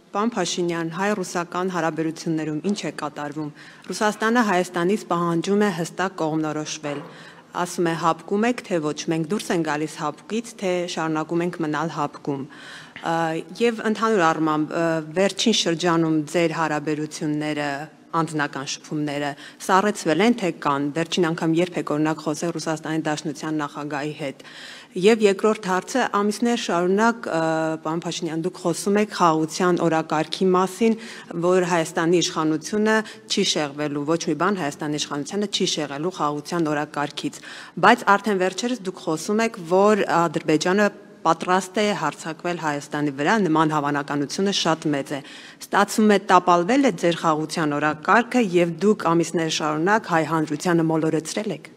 Պարոն Փաշինյան, հայ-ռուսական հարաբերություններում ինչ է կատարվում։ Ռուսաստանը Հայաստանից պահանջում է հստակ կողմնորոշվել։ Ասում է հապկում եք, թե ոչ, մենք դուրս են գալիս հապկից, թե շարունակում ենք մնալ հապկում։ Եվ ընդհանուր առմամբ վերջին շրջանում ձեր հարաբերությունները, անձնական շփումները սառեցվել են, թե կան, վերջին անգամ երբ եք օրինակ խոսել Ռուսաստանի Դաշնության նախագահի հետ։ Եվ երկրորդ հարցը, ամիսներ շարունակ, պարոն Փաշինյան, դուք խոսում եք խաղաղության օրակարգի մասին, որ Հայաստանի իշխանությունը չի շեղվելու, ոչ մի բան Հայաստանի իշխանությունը չի շեղելու խաղաղության օրակարգից, բայց արդեն վերջերս դուք խոսում եք, որ Ադրբեջանը պատրաստ է հարձակվել Հայաստանի վրա, նման հավանականությունը շատ մեծ է։ Ստացվում է տապալվել է ձեր խաղաղության օրակարգը եւ դուք ամիսներ շարունակ հայ հանրությանը մոլորեցրել եք։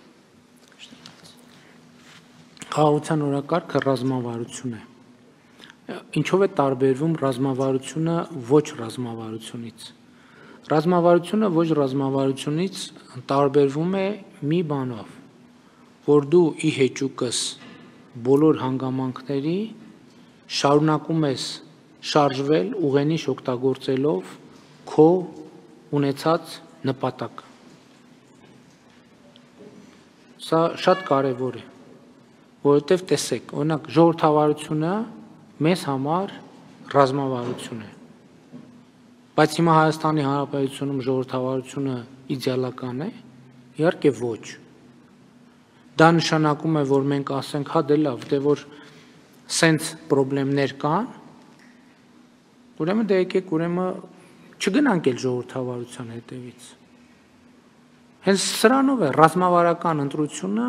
Խաղաղության օրակարգը ռազմավարություն է։ Ինչով է տարբերվում ռազմավարությունը ոչ ռազմավարությունից։ Ռազմավարությունը ոչ ռազմավարությունից տարբերվում է մի բանով, որ դու ի հեճուկս բոլոր հանգամանքների շարունակում ես շարժվել ուղենիշ օգտագործելով քո ունեցած նպատակը։ Սա շատ կարևոր է, որովհետև տեսեք, օրինակ ժողովրդավարությունը մեզ համար ռազմավարություն է։ Բայց հիմա Հայաստանի Հանրապետությունում ժողովրդավարությունը իդեալական է, իհարկե ոչ։ Դա նշանակում է, որ մենք ասենք, հա դե լավ, դե որ սենց պրոբլեմներ կան, ուրեմն դե եկեք, ուրեմն չգնանք էլ ժողովրդավարության հետևից։ Հենց սրանով է ռազմավարական ընտրությունը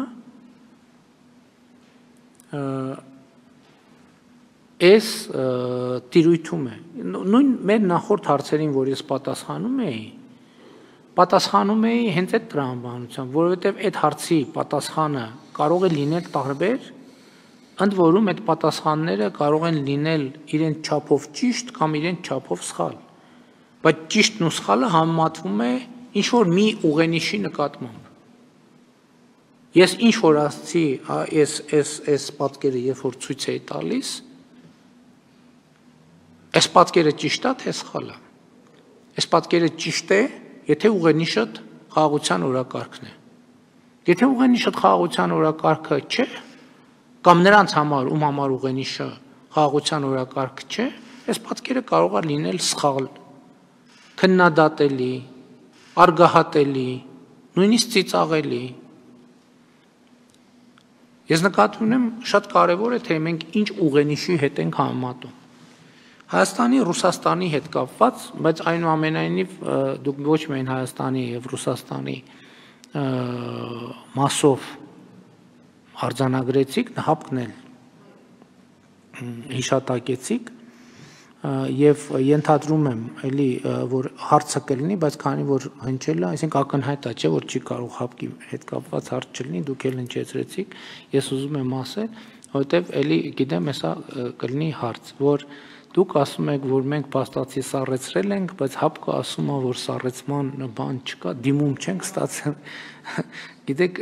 այս տիրույթում է։ Նույն մեր նախորդ հարցերին, որ ես պատասխանում էի հենց այդ տրամաբանությամբ, որովհետև այդ հարցի պատասխանը կարող է լինել տարբեր, ընդ որում այդ պատասխանները կարող են լինել իրենց չափով ճիշտ կամ իրենց չափով սխալ, բայց ճիշտն ու սխալը համեմատվում է ինչ-որ մի ուղենիշի նկատմամբ։ Ես ինչ-որ ասացի, այս պատկերը երբ որ ցույց էի տալիս, այս պատկերը ճիշտ է, թե սխալ է։ Այս պատկերը ճիշտ է, եթե ուղենիշը խաղաղության օրակարգն է։ Եթե ուղենիշը խաղաղության օրակարգը չէ, կամ նրանց համար, ում համար ուղենիշը խաղաղության օրակարգ չէ, այս պատկերը կարող է լինել սխալ, քննադատելի, արգահատելի, նույնիսկ ծիծաղելի։ Ես նկատի ունեմ, շատ կարևոր է, թե մենք ինչ ուղենիշի հետ ենք համեմատում։ Հայաստանի, Ռուսաստանի հետ կապված, բայց այնուամենայնիվ դուք ոչ միայն Հայաստանի եւ Ռուսաստանի մասով արձանագրեցիք, հապկն էլ հիշատակեցիք եւ ենթադրում եմ էլի որ հարցը կլինի, բայց քանի որ հնչել է, այսինքն ակնհայտ է, չէ, որ չի կարող հապկի հետ կապված հարց չլինի, դուք էլ հնչեցրեցիք, ես ուզում եմ ասել, որովհետեւ էլի գիտեմ, հեսա կլինի հարց, որ դուք ասում եք, որ մենք փաստացի սառեցրել ենք, բայց հապկը ասում է, որ սառեցման բան չկա, դիմում չենք ստացել։ Գիտեք,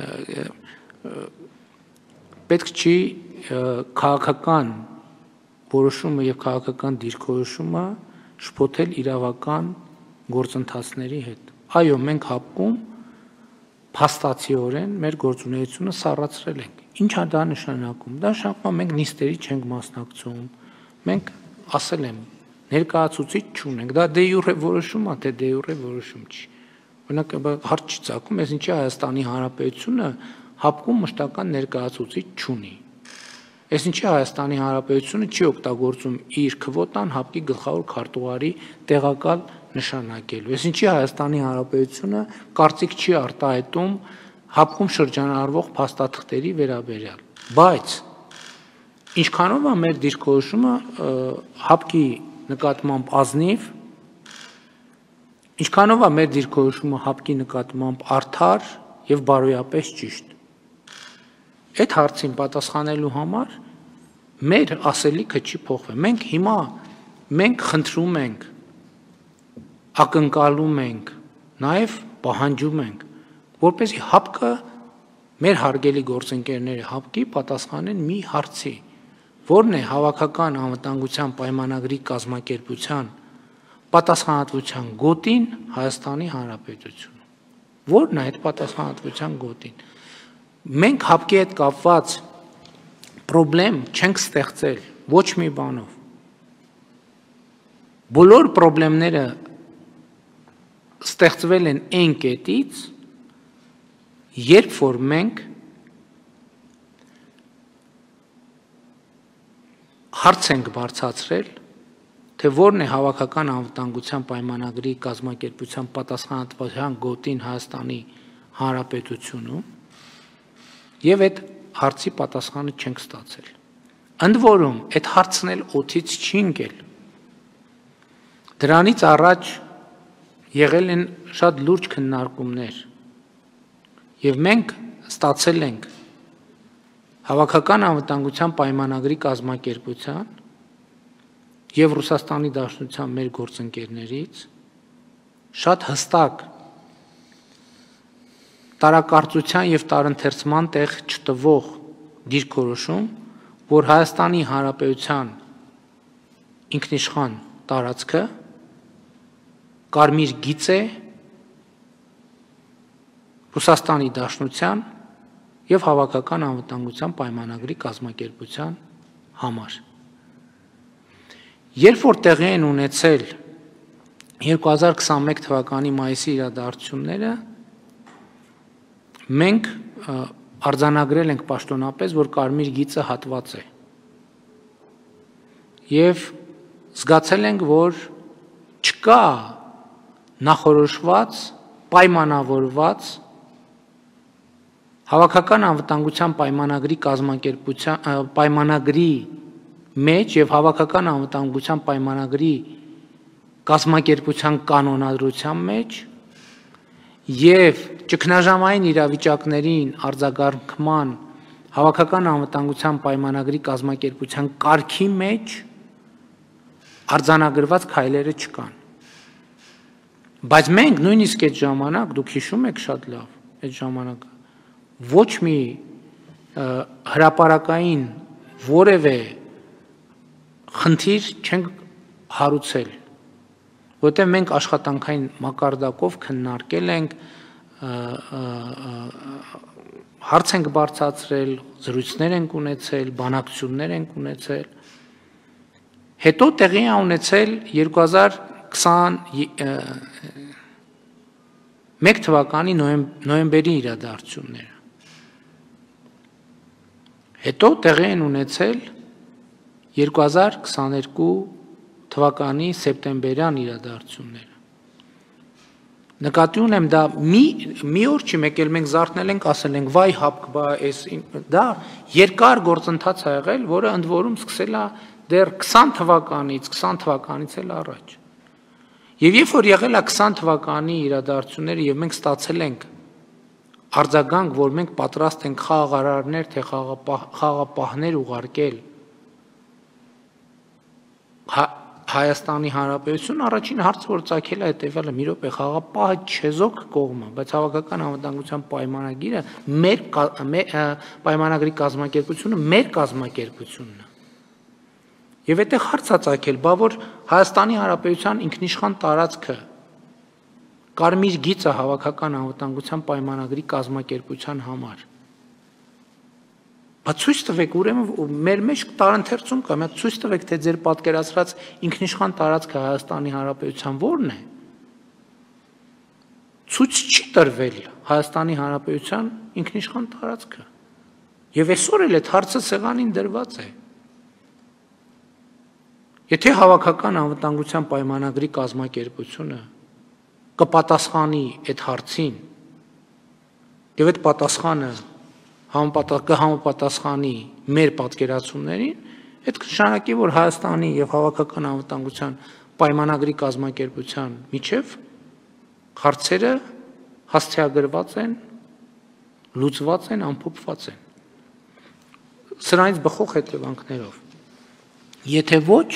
պետք չի քաղաքական որոշումը եւ քաղաքական դիրքորոշումը շփոթել իրավական գործընթացների հետ։ Այո, մենք հապկում փաստացիորեն մեր գործունեությունը սառացրել ենք։ Ինչ է դա նշանակում։ Դա նշանակում է մենք նիստերի չենք մասնակցում։ Մենք ասել եմ, ներկայացուցիչ չունենք։ Դա դե յուրե որոշում է, թե դե յուրե որոշում չի։ Օրինակ, հարց չի ցակում, ես ինչի Հայաստանի Հանրապետությունը հապկում մշտական ներկայացուցիչ չունի։ Ես ինչի Հայաստանի Հանրապետությունը չի օգտագործում իր քվոտան հապկի գլխավոր քարտուղարի տեղակալ նշանակելու։ Ես ինչի Հայաստանի Հանրապետությունը կարծիք չի արտահայտում հապկում շրջանառվող փաստաթղթերի վերաբերյալ։ Բայց ինչքանով է մեր դիրքորոշումը հապկի նկատմամբ ազնիվ, ինչքանով է մեր դիրքորոշումը հապկի նկատմամբ արդար եւ բարոյապես ճիշտ։ Այդ հարցին պատասխանելու համար մեր ասելիքը չի փոխվել։ Մենք հիմա խնդրում ենք, ակնկալում ենք, նաեւ պահանջում ենք, որպեսզի հապկը մեր հարգելի գործընկերները հապկի պատասխանեն մի հարցի, որն է հավաքական անվտանգության պայմանագրի կազմակերպության պատասխանատվության գոտին Հայաստանի Հանրապետությունում։ Որն է այդ պատասխանատվության գոտին։ Մենք հապկի հետ կապված պրոբլեմ չենք ստեղծել ոչ մի բանով։ Բոլոր պրոբլեմները ստեղծվել են այն կետից, երբ որ մենք հարց ենք բարձրացրել, թե որն է հավաքական անվտանգության պայմանագրի կազմակերպության պատասխանատվության գոտին Հայաստանի Հանրապետությունում, եւ այդ հարցի պատասխանը չենք ստացել։ Ընդ որում, այդ հարցն էլ օդից չի ընկել։ Դրանից առաջ եղել են շատ լուրջ քննարկումներ, եւ մենք ստացել ենք հավաքական անվտանգության պայմանագրի կազմակերպության եւ Ռուսաստանի Դաշնության մեր գործընկերներից շատ հստակ տարակարծության եւ տարընթերցման տեղ չտվող դիրքորոշում, որ Հայաստանի Հանրապետության ինքնիշխան տարածքը կարմիր գիծ է Ռուսաստանի Դաշնության եւ հավաքական անվտանգության պայմանագրի կազմակերպության համար։ Երբ որ տեղի են ունեցել 2021 թվականի մայիսի իրադարձությունները, մենք արձանագրել ենք պաշտոնապես, որ կարմիր գիծը հատված է։ Եվ զգացել ենք, որ չկա նախորոշված, պայմանավորված հավաքական անվտանգության պայմանագրի կազմակերպության պայմանագրի մեջ եւ հավաքական անվտանգության պայմանագրի կազմակերպության կանոնադրության մեջ եւ ճգնաժամային իրավիճակներին արձագանքման հավաքական անվտանգության պայմանագրի կազմակերպության կարգի մեջ արձանագրված քայլերը չկան։ Բայց մենք նույնիսկ այդ ժամանակ, դուք հիշում եք շատ լավ, այդ ժամանակ ոչ մի հրապարակային որևէ խնդիր չենք հարուցել, որտեղ մենք աշխատանքային մակարդակով քննարկել ենք, հարց ենք բարձրացրել, զրույցներ ենք ունեցել, բանակցություններ ենք ունեցել։ Հետո տեղի է ունեցել 2021 թվականի նոյեմբերի իրադարձությունները։ Հետո տեղի են ունեցել 2022 թվականի սեպտեմբերյան իրադարձությունները։ Նկատի ունեմ, դա մի օր չի եկել, մենք զարթնել ենք, ասել ենք, վայ հապկ, դա երկար գործընթաց ա եղել, որը ընդ որում սկսել է դեռ 20 թվականից էլ առաջ։ Եվ երբ որ եղել է 20 թվականի իրադարձությունները եւ մենք ստացել ենք արձագանք, որ մենք պատրաստ ենք խաղաղարարներ, թե խաղապահներ ուղարկել Հայաստանի Հանրապետություն, առաջին հարցը, որ ծագել է հետևյալը, մի րոպե, խաղապահը չեզոք կողմը, բայց հավաքական անվտանգության պայմանագիրը մեր պայմանագրի կազմակերպությունը մեր կազմակերպությունն է։ Եվ այդտեղ հարց է ծագել, բա որ Հայաստանի Հանրապետության ինքնիշխան տարածքը կարմիր գիծը հավաքական անվտանգության պայմանագրի կազմակերպության համար։ Բայց ցույց տվեք, ուրեմն մեր մեջ տարընթերցում կա, մենք ցույց տվեք, թե ձեր պատկերացրած ինքնիշխան տարածքը Հայաստանի Հանրապետության ո՞րն է։ Ցույց չի տրվել Հայաստանի Հանրապետության ինքնիշխան տարածքը։ Եվ այսօր էլ այդ հարցը սեղանին դրված է։ Եթե հավաքական անվտանգության պայմանագրի կազմակերպությունը կպատասխանի այդ հարցին, եւ այդ պատասխանը համապատասխանի մեր պատկերացումներին, այդ կնշանակի, որ Հայաստանի եւ հավաքական անվտանգության պայմանագրի կազմակերպության միջև հարցերը հաստիագրված են, լուծված են, ամփոփված են։ Սրանից բխող հետևանքներով։ Եթե ոչ,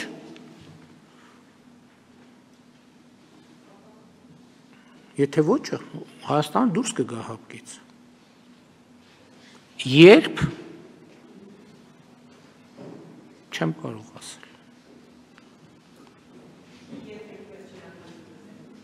Հայաստանը դուրս կգա հապկից։ Երբ չեմ կարող ասել։